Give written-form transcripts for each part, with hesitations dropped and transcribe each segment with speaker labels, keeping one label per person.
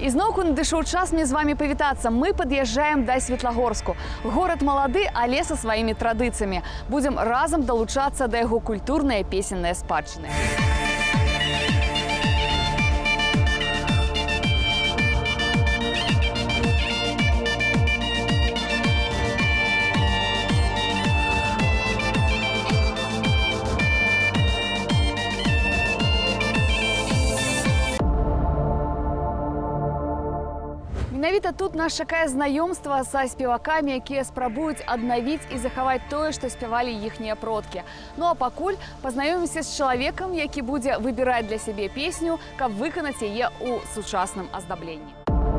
Speaker 1: Ізноўку надышоў час мне з вами павітацца. Мы пад'язджаем да Светлагорску. Горад малады, але са сваімі традыцыямі. Будзем разам далучацца да яго культурнай песеннай спадчыны. Менавіта тут нас чакае знаёмства са спевакамі, якія спрабуюць аднавіць і захаваць тое, што спявалі іхнія продкі. Ну а пакуль пазнаёмімся з чалавекам, які будзе выбіраць для сябе песню, каб выканаць яе ў сучасным аздабленні.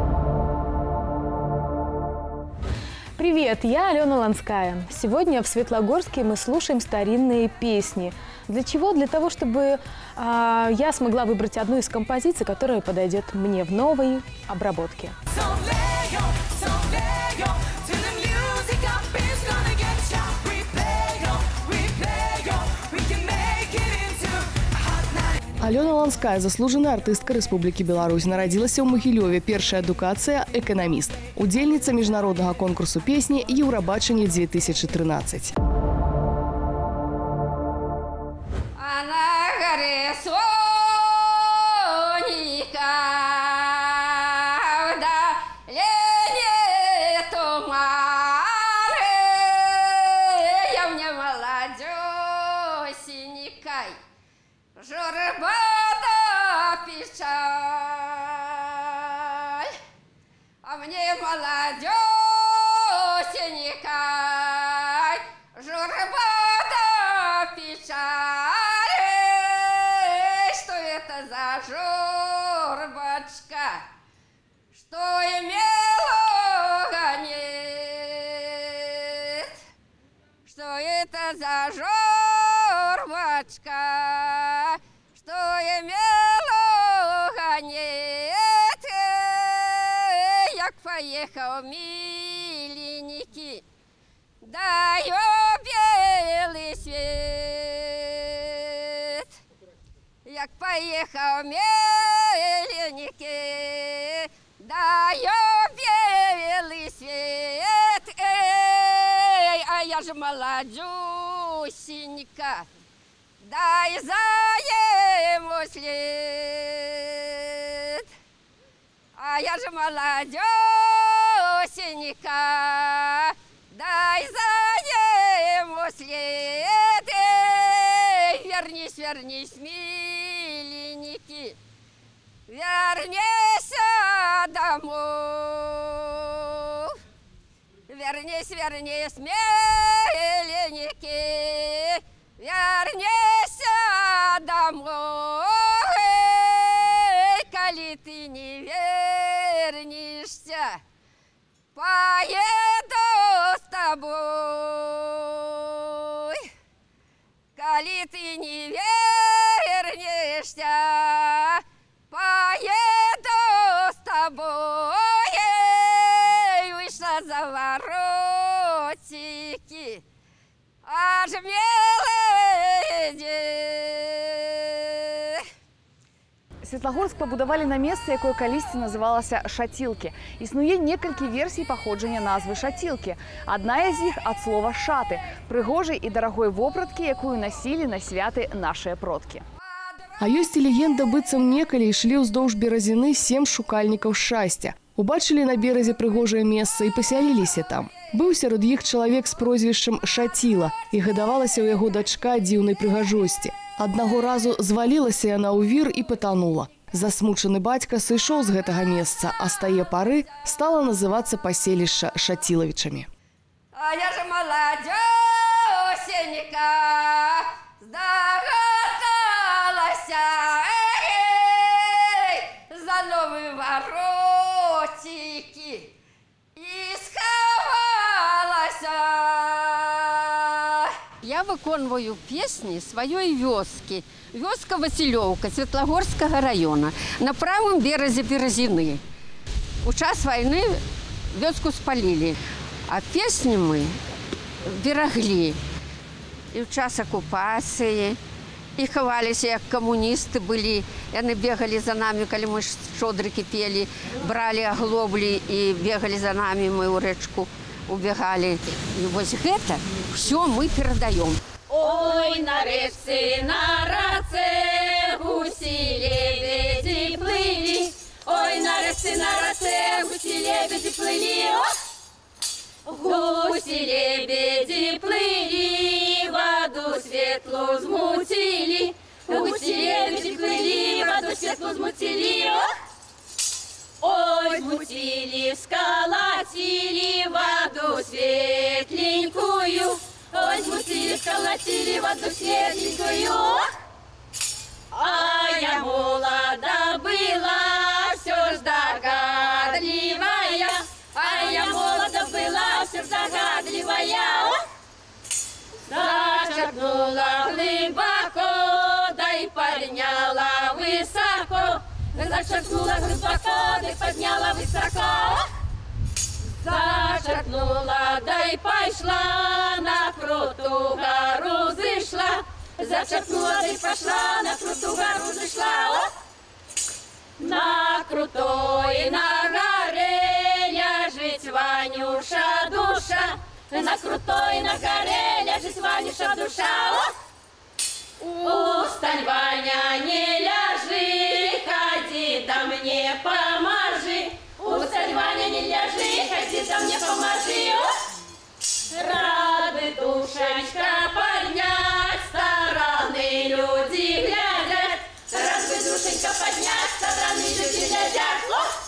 Speaker 2: Привет, я Алена Ланская. Сегодня в Светлогорске мы слушаем старинные песни. Для чего? Для того, чтобы я смогла выбрать одну из композиций, которая подойдет мне в новой обработке.
Speaker 3: Алена Ланская, заслуженная артыстка Республики Беларусь, народилася ў Магілёве, першая адукацыя эканаміст, удзельніца міжнароднага конкурсу песні Еўрабачанне 2013.
Speaker 4: За жорбочка, что имела гонет, як поехал миленький, даю белый свет, як поехал миленький, даю белый свет, а я же молодюсенька, дай за ему след. А я же молодюсенька, дай за ему след. Вернись, вернись, миленький, вернись домой. Вернись, вернись, миленький, вернись домой. Коли ты не вернешься, поеду с тобой. Коли ты не вернешься, поеду с тобой. Вышла за воротики, аж мелоді.
Speaker 1: Светлагорск пабудавалі на месцы, якое калісьці называлася Шацілкі. Існуе некалькі версій паходжання назвы Шацілкі. Адна з іх ад слова шаты, прыгожай і дарагой вопраткі, якую насілі на святы нашыя продкі.
Speaker 3: А ёсць і легенда, быццам некалі ішлі ўздоўж беразіны 7 шукальнікаў шчасця. Убачылі на беразе прыгожае месца і пасяліліся там. Быў сярод іх чалавек з прозвішчам Шаціла, і гадавалася ў яго дачка дзіўнай прыгажосці. Аднаго разу звалілася яна ў вір і патанула. Засмучаны бацька сышоў з гэтага месца, а з тае пары стала называцца паселішча Шацілавічамі.
Speaker 4: А я же молодюсенька, здогадалася, за новые воротики и сховалась. Я выконваю песни своей вёски. Вёска Василёўка Светлагорского района на правом березе Березины. У час войны вёску спалили, а песни мы берегли. И в час оккупации, І хаваліся, як камуністы былі. Яны бегалі за намі, калі мы шодрыкі пелі, бралі аглоблі і бегалі за намі, мы ў рэчку убегалі. І вось гэта ўсё мы перадаём.
Speaker 5: Ой, на рэчцы, на раце, гусі, лебедзі плылі. Ой, на рэчцы, на раце, гусі, лебедзі плылі. Гусі, лебедзі плылі, ваду светлу змуцілі. Гусі, лебедзі плылі, ваду светлу змуцілі. Ой, змуцілі, скалацілі, ваду светленькую. Ой, змуцілі, скалацілі, ваду светленькую. А я молода была, все ж догадливая. А я молода была, все загадливая. Зачерпнула глубоко, да и подняла высоко. Зачерпнула глубоко, да и подняла высоко. Зачерпнула, да и пошла, на крутую гору зашла. Зачерпнула, да и пошла, на крутую гору зашла. На крутой, на горе ляжет Ванюша душа. На крутой, на горе ляжет Ванюша душа. Устань, Ваня, не ляжи, ходи, да мне поможи. Устань, Ваня, не ляжи, ходи, да мне поможи. Рады душечка поднять, стороны люди глядят. Рады душенька поднять, стороны люди глядят.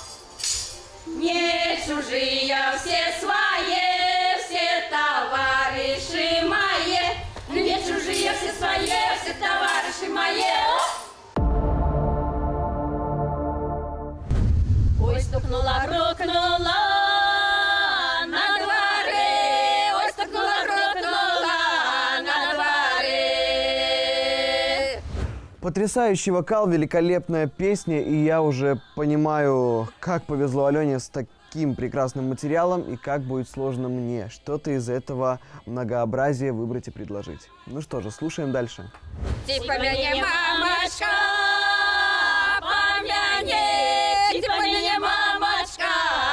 Speaker 5: Не чужие все свои, все товарищи мои. Не чужие все свои, все товарищи мои. Ой, стукнула, рукнула на дворе. Ой, стукнула, рукнула на дворе.
Speaker 6: Потрясающий вокал, великолепная песня, и я уже понимаю, как повезло Алене с таким прекрасным материалом и как будет сложно мне что-то из этого многообразия выбрать и предложить. Ну что же, слушаем дальше.
Speaker 5: Типа меня мамочка, помяни, типа меня мамочка,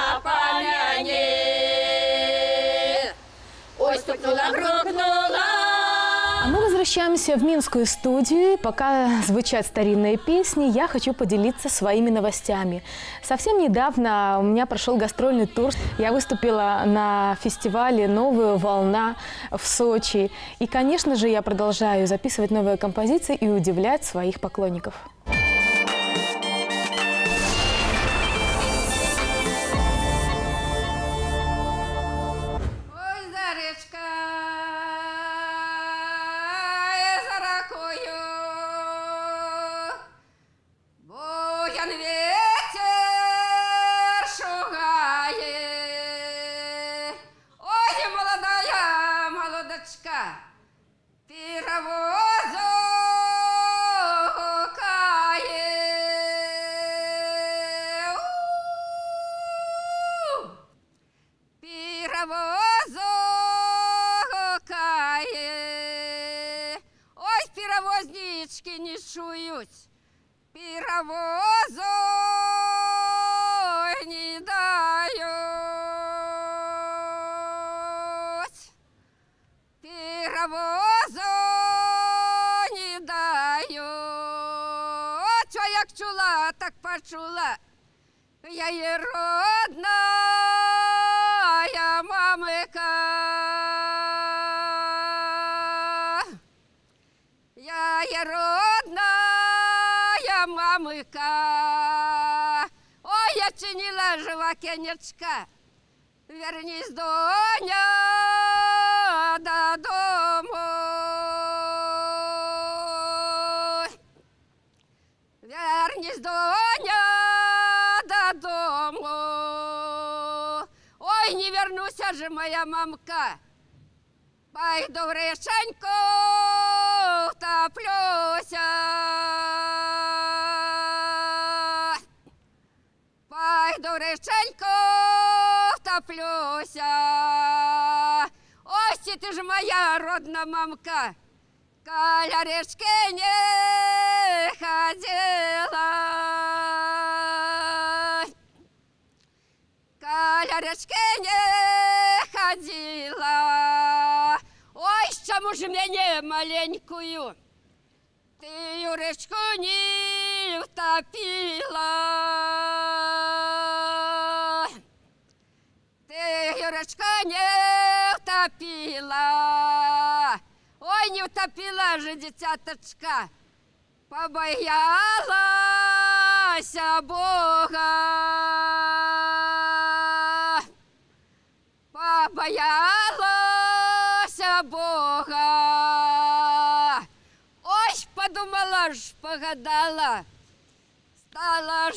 Speaker 5: помяни. Ой, стукнула, рухнула.
Speaker 2: А мы возвращаемся в Минскую студию. Пока звучат старинные песни, я хочу поделиться своими новостями. Совсем недавно у меня прошел гастрольный тур. Я выступила на фестивале «Новая волна» в Сочи. И, конечно же, я продолжаю записывать новые композиции и удивлять своих поклонников.
Speaker 4: Ой, перевознички не чують, перевозу не дають, перевозу не дають. А як чула, так почула, я є родна, я мамика. Я є родная мамика. Ой, я чинила жива кенечка. Вернись, доня, додому. Вернись, доня, додому. Ой, не вернуся же, моя мамка. Пойду в реченьку, втоплюся. Пойду в реченьку, втоплюся. Ось ти ж моя родна мамка. Каля речки не ходила, каля речки не ходила. Ой, чому ж мене маленькую ты речку не утопила? Ты речку не утопила. Ой, не утопила же, дитяточка, побоялась Бога. Побоялась Бога. Ой, подумала ж, погадала, стала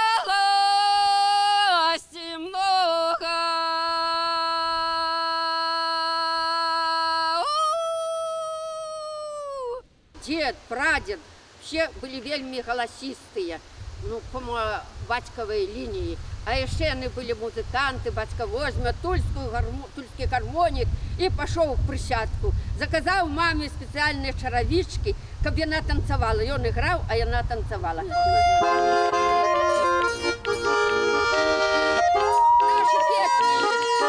Speaker 4: жалости много. Дед, прадед, все были вельми голосистые, ну, по бацькавай линии. А еще они были музыканты, бацька возьме тульский гармоник и пошел в присядку. Заказал маме специальные чаровички, чтобы она танцевала. И он играл, а она танцевала. Наши песни.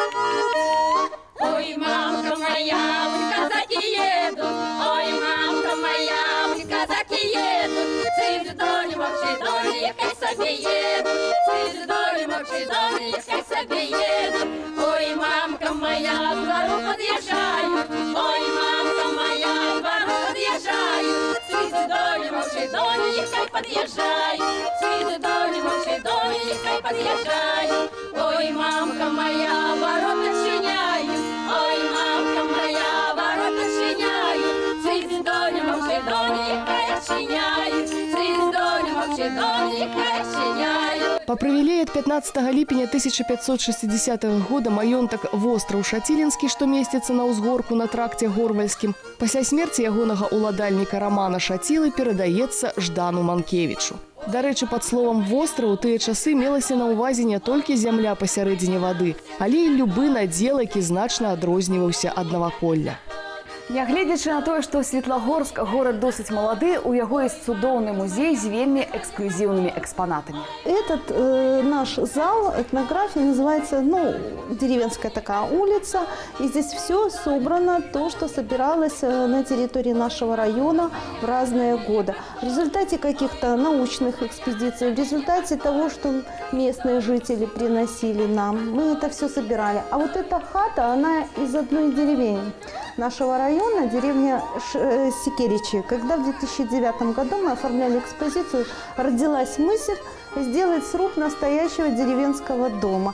Speaker 5: Ой, мамка моя, в казаки едут. Ой, мамка моя, в казаки едут. Цызи доли, мовчи доли, яхай собі едут. Цызи доли, мовчи доли, яхай собі едут. Ой, мамка моя, к двору подъезжаю. Ой, мамка моя, к двору подъезжаю. Цызи доли, мовчи доли, яхай подъезжаю. Цызи доли, мовчи доли, яхай подъезжаю. Ой, мамка моя, ворота чиняю. Ой, мамка моя, ворота чиняю. Цызи доли, мовчи доли, яхай чиняю. Цызи доли, мовчи доли, яхай чиняю.
Speaker 3: Па прывілеі ад 15 ліпеня 1560 года маёнтак востраў-Шацілінскі, што месціцца на ўзгорку на тракце Горвальскім, пасля смерці ягонага ўладальніка Рамана Шацілы перадаецца Ждану Манкевічу. Дарэчы, пад словам «востраў» у тыя часы мелася на ўвазе не толькі зямля пасярэдзіне вады, але і любы надзел, які значна адрозніваўся ад наваколля.
Speaker 1: Нягледзячы на тое, што Светлагорск горад досыць малады, у яго ёсць цудоўны музей з вельмі эксклюзивными экспонатами.
Speaker 7: Этот наш зал этнографии называется, деревенская такая улица. И здесь все собрано, то, что собиралось на территории нашего района в разные годы. В результате каких-то научных экспедиций, в результате того, что местные жители приносили нам, мы это все собирали. А вот эта хата, она из одной деревни нашего района, деревня Секеричи. Когда в 2009 году мы оформляли экспозицию, родилась мысль сделать сруб настоящего деревенского дома.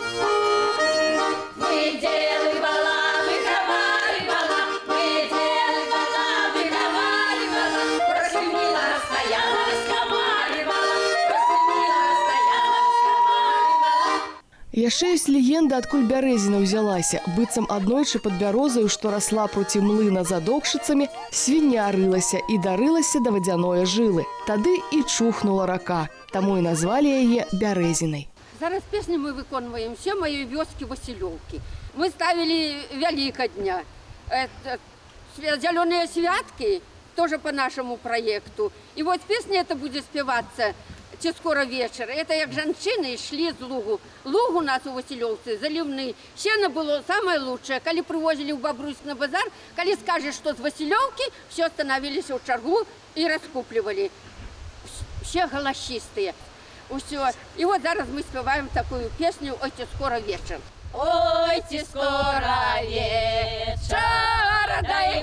Speaker 3: Яшчэ ёсць легенда, адкуль бярэзіна ўзялася. Быццам аднойчы пад бярозаю, што расла проці млына за докшыцамі, свіння рылася і дарылася да вадзяное жылы. Тады і чухнула рака. Таму і назвалі яе Бярэзінай.
Speaker 4: Зараз песни мы выконваем все мои вёскі Василёўкі. Мы ставили Великодня. Зеленые святки, тоже по нашему проекту. И вот песня эта будет спеваться «Ці скоро вечер». Это як жанчыны шли з лугу. Луг у нас у Василёўцы заливный. Сено было самое лучшее. Коли привозили в Бобруйск на базар, коли скажешь, что с Василёўки, все становились в чаргу и раскупливали. Все голосистые. Все. И вот зараз мы спеваем такую песню «Ой, ці скоро вечер».
Speaker 5: Ой, ці скоро вечер, дай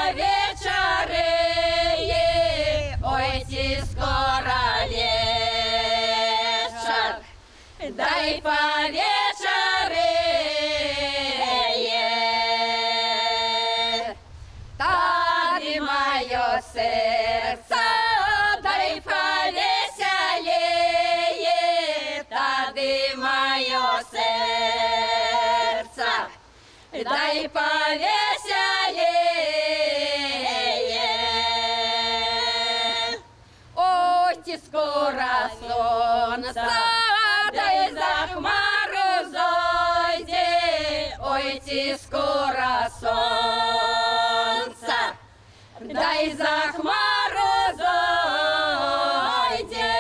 Speaker 5: повечереє. Ой, ці скоро вечер, дай повечереє. Тады моё сердце, дай повеселее. Тады моё сердце, дай повеселее. Ой, ці скоро солнце, дай за хмару зойде. Ой, ці скоро солнце, дай за хмару зойде.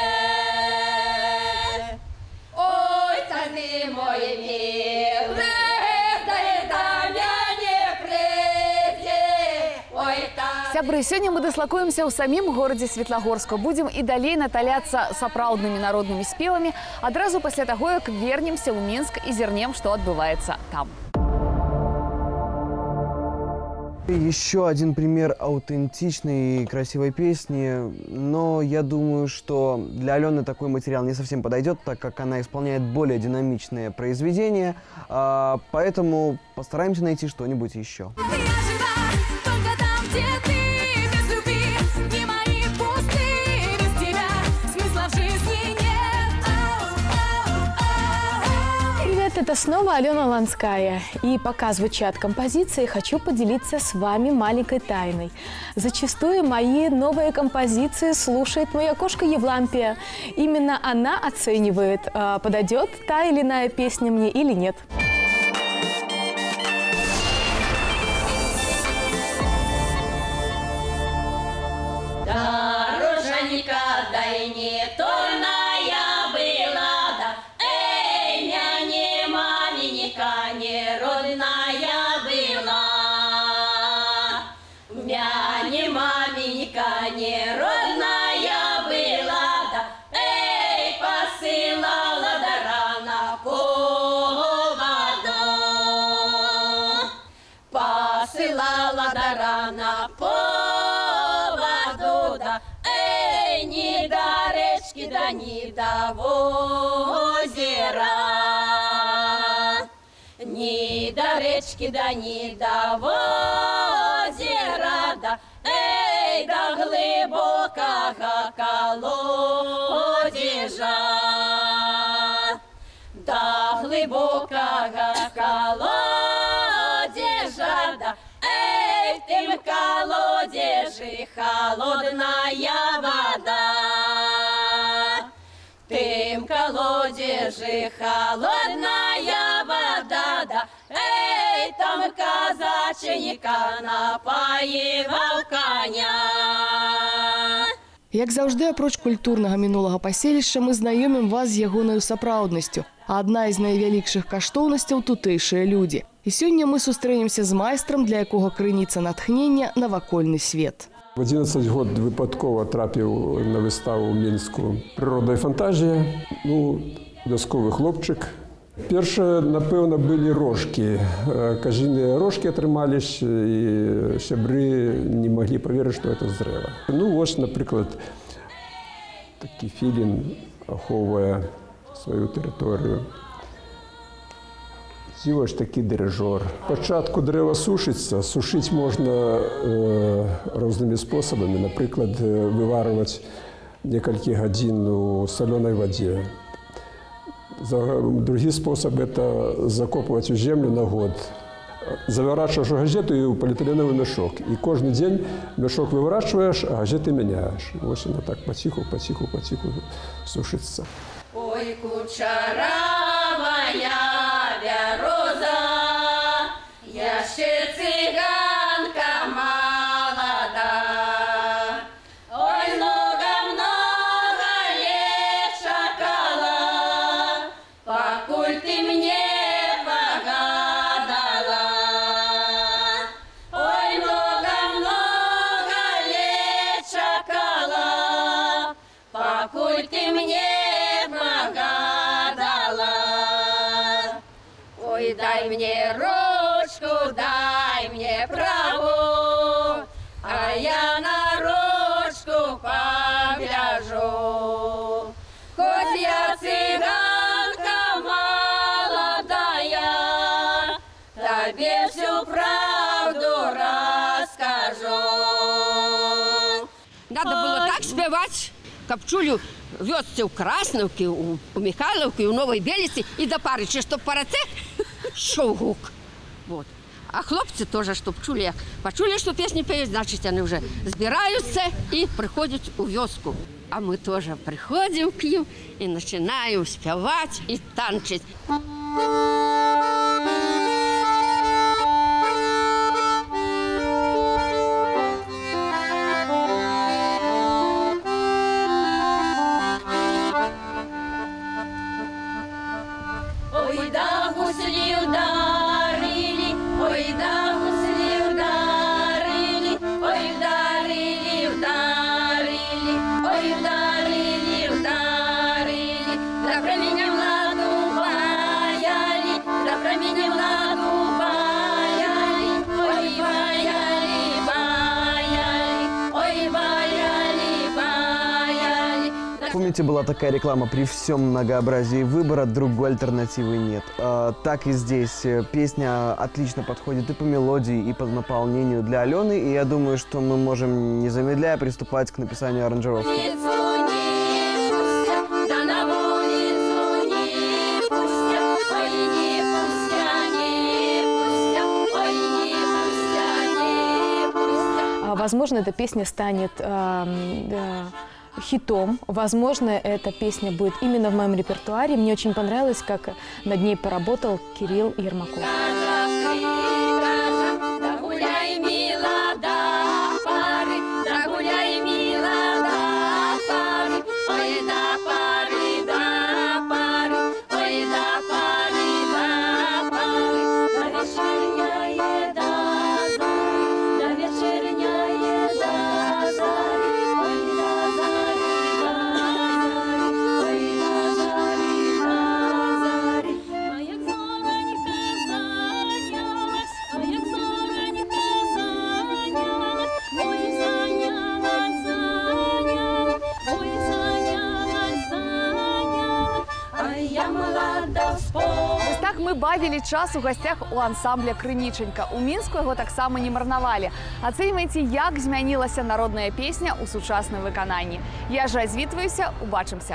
Speaker 5: Ой, та ти мой милый, дай да мяне прийти. Ой, та...
Speaker 1: Сябры, сёння мы дыслакуемся ў самім горадзе Светлагорску. Будзем і далей наталяцца сапраўднымі народнымі спевамі адразу пасля таго, як вернемся ў Мінск і зірнем, што адбываецца там.
Speaker 6: Еще один пример аутентичной и красивой песни, но я думаю, что для Алены такой материал не совсем подойдет, так как она исполняет более динамичные произведения, поэтому постараемся найти что-нибудь еще.
Speaker 2: Это снова Алена Ланская. И пока звучат композиции, хочу поделиться с вами маленькой тайной. Зачастую мои новые композиции слушает моя кошка Евлампия. Именно она оценивает, подойдет та или иная песня мне или нет.
Speaker 5: Дороженька, дай не тонная была, да. Не родная была, мяне маменька не родная была, да, эй, посылала до рана поводу, посылала до рана поводу, да, эй, ни до речки, да ни до озера. Ни до речки, да ни до озера, да, эй, до глубокого колодежа, до глубокого колодежа, да, эй, в тем колодеже холодная вода. В тем колодеже холодная вода, да, эй, там казаченька напаивал коня.
Speaker 3: Як заўжды, апроч культурнага мінулага паселішча, мы знаёмім вас з ягонаю сапраўднасцю. А адна з найвялікшых каштоўнасцяў – тутэйшыя людзі. І сёння мы сустрэнемся з майстрам, для якога крыніца натхнення – навакольны свет.
Speaker 8: В 11 год випадково трапив на виставу в Мінську «Природа і фантазія». В'язковий хлопчик. Перше, напевно, були рожки. Кажені рожки отримались, і сябри не могли повірити, що це з дерева. Ось, наприклад, такий філін оховує свою територію. Ось такий дирижер. Спочатку дерево сушиться. Сушити можна різними способами. Наприклад, виварювати кілька годин у соленій воді. Другий спосіб – це закопувати у землю на год. Заворачиваешь газету и в полиэтиленовый мешок. И каждый день мешок выворачиваешь, а газеты меняешь. Ось она так потиху сушится.
Speaker 5: Ой, кучеравая береза, я ще цыганка молода. Ой, много-много лет чекала, покуль ты мне погадала. Ой, много-много лет чекала, покуль ты мне погадала. Ой, дай мне ручку, дай мне праву, а я на ручку погляжу. Хоть я цыганка молодая, тебе всю правду расскажу. Надо было так спевать, как чулю вёсцы у Красновки, у Михайловки, у Новой Белицы и до Парыча, чтоб парацет шел гук. Вот. А хлопцы тоже, чтоб чули, почули, что песни поют, значит, они уже сбираются и приходят у вёску. А мы тоже приходим к ним и начинаем спевать и танчить. ой, вдарили, вдарили, да про меня младу баяли, да про меня младу баяли, ой, баяли, баяли, ой, баяли, баяли.
Speaker 6: Помните, была такая реклама: при всем многообразии выбора другой альтернативы нет. Так и здесь. Песня отлично подходит и по мелодии, и по наполнению для Алены. И я думаю, что мы можем, не замедляя, приступать к написанию аранжировки.
Speaker 2: Возможно, эта песня станет хитом. Возможно, эта песня будет именно в моем репертуаре. Мне очень понравилось, как над ней поработал Кирилл Ермаков.
Speaker 1: Вось так мы бавілі час у гасцях у ансамбля «Крынічанька». У Мінску яго таксама не марнавалі. Ацэньвайце, як змянілася народная песня ў сучасным выкананні. Я ж развітваюся, убачымся.